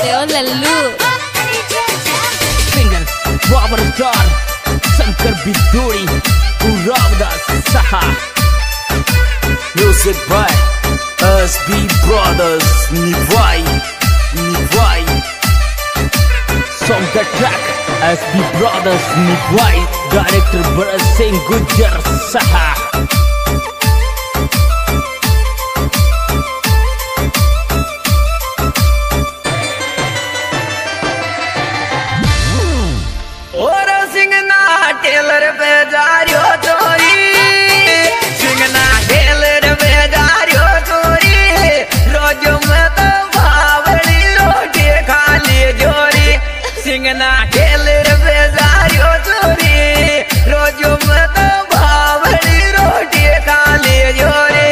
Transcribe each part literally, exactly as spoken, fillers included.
रे ओ लल्लू। Singer power star Shankar Bidhuri Ravdas सहा। Music by S B brothers निभाई निभाई। Song the track S B Brothers निभाई। डायरेक्टर भरत सिंह गुज्जर सहा। टेलर पे जा रही हो चोरी, सिंगना टेलर पे जा रही हो चोरी, रोज में तो भावड़ी रोटी खा ली जोरी। सिंगना टेलर पे जा रही हो चोरी, रोज में तो भावड़ी रोटी खा ली जोरी।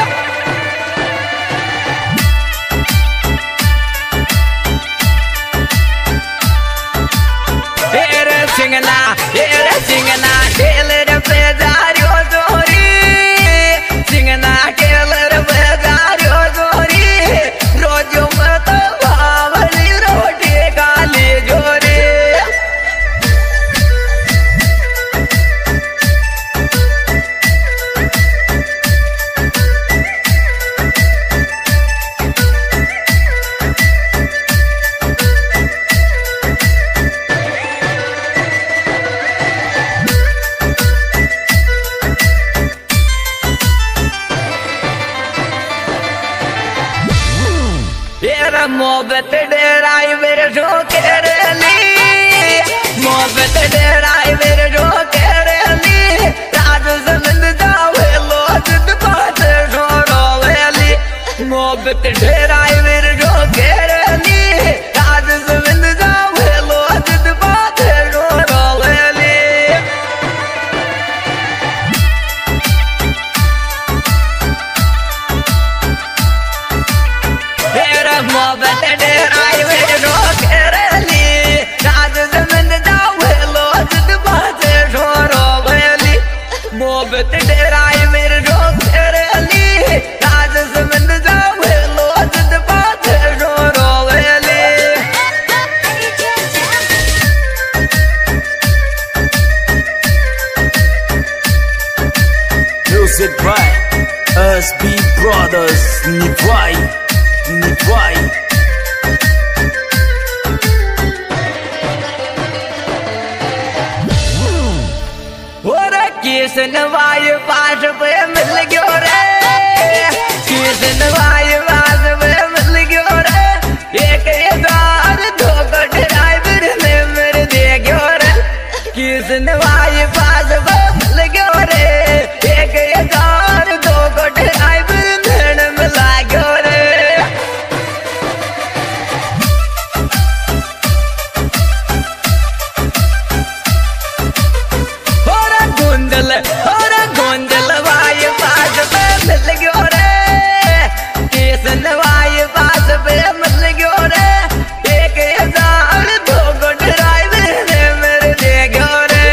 तेरे सिंगना तेरे सिंगना टेलर पे जा रही हो चोरी, सिंगना टेलर पे जा रही हो चोरी, रोज में तो भावली रोटी खा ली जोरी। मोहब्बत डेराई मेरे जो केरली, मोहब्बत डेराई मेरे जो केरली, राज जमिंद जावे लोज पास छोड़ो वेली। मोहब्बत डेराई मेरे जो केरली, राज जमिंद जावे लोज पास छोड़ो वेली। मोहब्बत डेराई मेरे जो केरली, राज जमिन जावे लोज पास छोड़ो वेली। मोहब्बत डेराई मेरे जो केरली, राज जमिन जावे लोज पास छोड़ो वेली। Music by S B Brothers निभाई निभाई। किसन वाय पास पे मिल गयो रे, किसन वाय पास पे मिल गयो रे, एक हजार दो कट ड्राइवर ने मेरे दे गयो रे। किसन वाय पास पे मिल गयो रे, एक हजार दो कट ड्राइवर ने मिला गयो रे। और गोंदल वाय पास पे मिल गयो रे, किसन वाय पास पे मिल गयो रे, एक हजार दो को ड्राइवर ने मेरे दे गयो रे।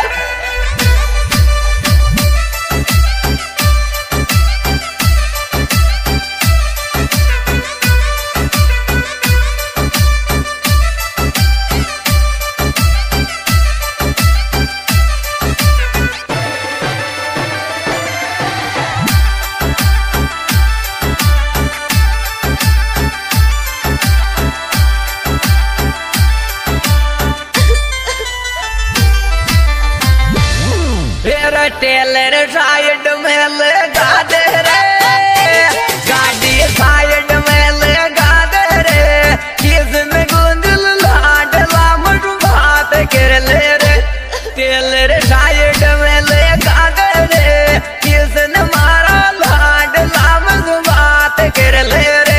टेलर साइड में लगा दे रे, गाड़ी साइड में लगा दे रे, किसने गुंदल लाडला मटू बात कर ले रे। टेलर साइड में लगा दे रे, किसने मारा लाडला मटू बात कर ले रे।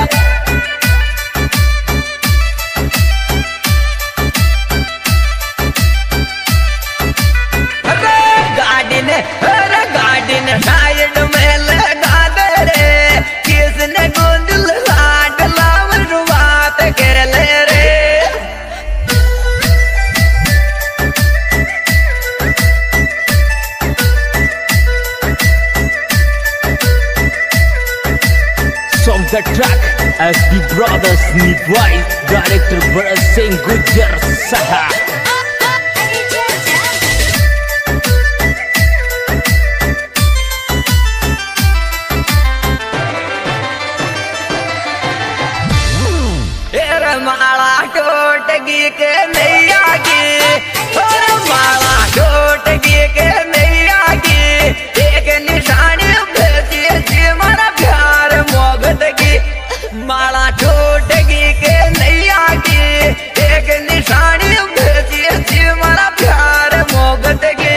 गाड़ी ने गाड़ी ने साइड में लगा दे रे, किसने गोंदल लाडला मटू बात कर ले रे। Song the track S B Brothers Nivai, Director Bharat Singh Gujar Saha. माला टोटगी के नैया की, और माला टोटगी के नैया की, एक निशानी भेजी जी मारा प्यार मोहब्बत की। माला टोटगी के नैया की, एक निशानी भेजी जी मारा प्यार मोहब्बत की।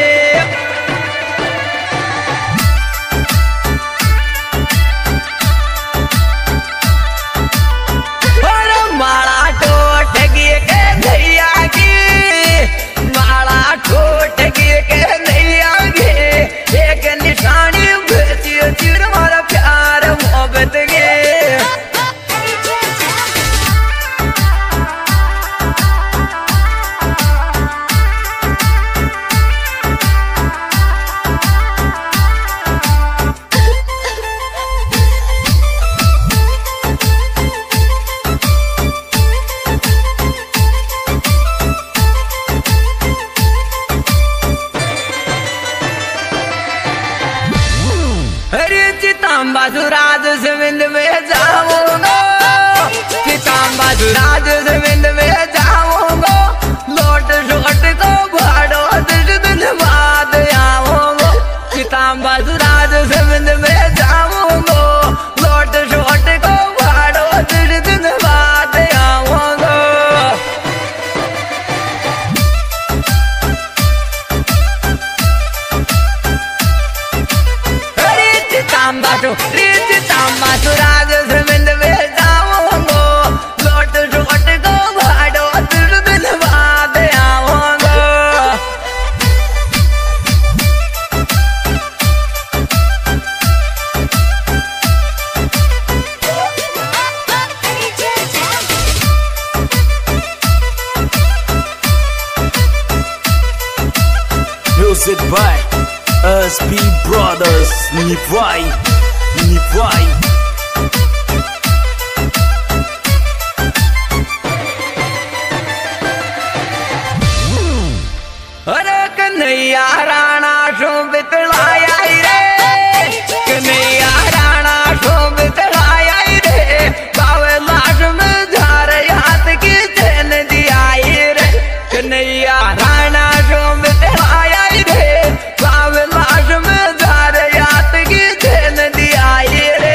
राज जमीन में जाऊंगा, चिताम्बा राज जमीन में जाऊंगा, लोट शोट को भाड़ो दस दिन बाद आऊंगा। चिताम्बा राज जमीन में जाऊंगा, लोट शोट को भाड़ो दस दिन बाद आऊंगा। अरे चिताम्बा राज जमीन में जाऊंगा, लोट शोट को भाड़ो दस दिन बाद आऊंगा। Music by S B Brothers Nivai, Nivai. अरे कन्हैया राणा शो बितलाया रे, कन्हैया राणा शो बितलाया रे, बावे लाश में झार हाथ की चैन दिया रे। कन्हैया राणा शो बितलाया रे, बावे लाश में झार हाथ की चैन दिया रे।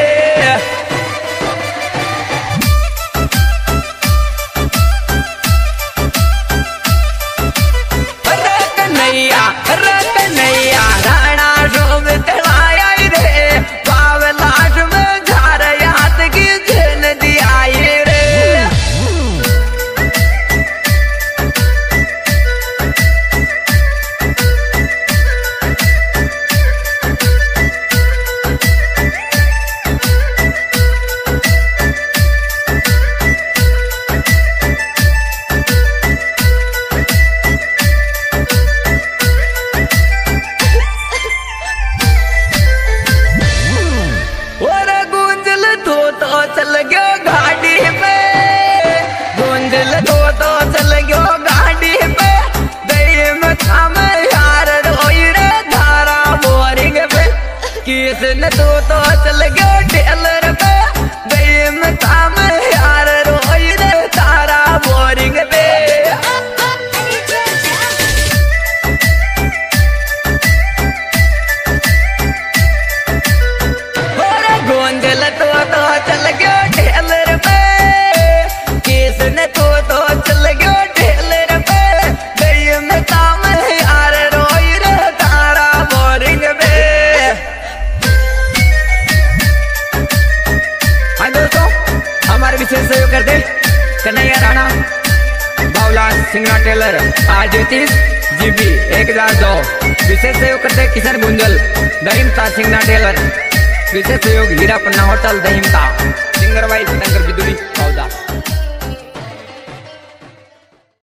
किसने तो तो चल गयो टेलर पे, गई में काम यार रोई रे तारा बोरिंग पे। और गोंजल तो तो चल गयो टेलर पे, किसने तो तो चल गयो टेलर पे, गई में काम यार रोई रे तारा बोरिंग पे। हमारे विशेष सहयोग करते कन्हैया राणा, बावला सिंगरा टेलर, आज तीस जीबी एक हजार दो। विशेष सहयोग करते किशन गुंजल, दहीमता सिंगरा टेलर। विशेष सहयोग हीरा पन्ना होटल दहीमता, सिंगर भाई शंकर बिदुड़ी।